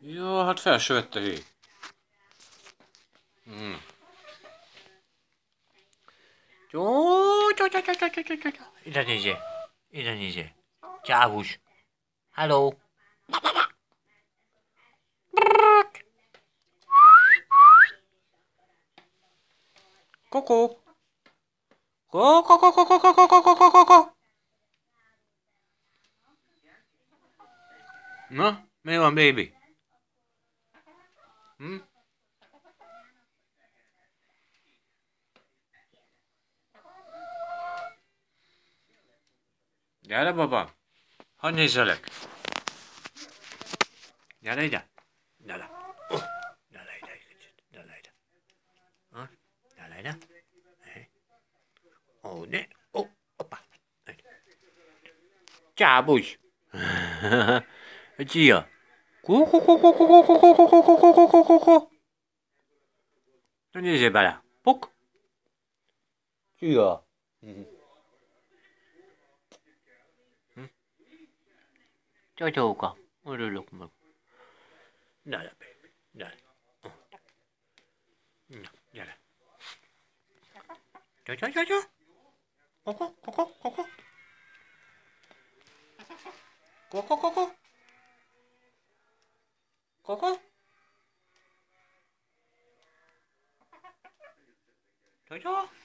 Ja, hát fel se vette hé. Ide nézzél. Ide nézzél. Csávus. Hello. Kokó. Kokó. Na, mi van, baby? Hm? Gyere, baba. Hadd nézzelek. Gyere ide. Gyere. Gyere ide egy kicsit. Gyere ide. Gyere ide. Ó, ne. Ó, hoppá. Csábus. Csíja. Na nézzél bele. Puk. Csíja. Csocsóka. Örülök meg. Gyere, baby. Gyere. Na, gyere. Csa. Koko. Koko. Csa.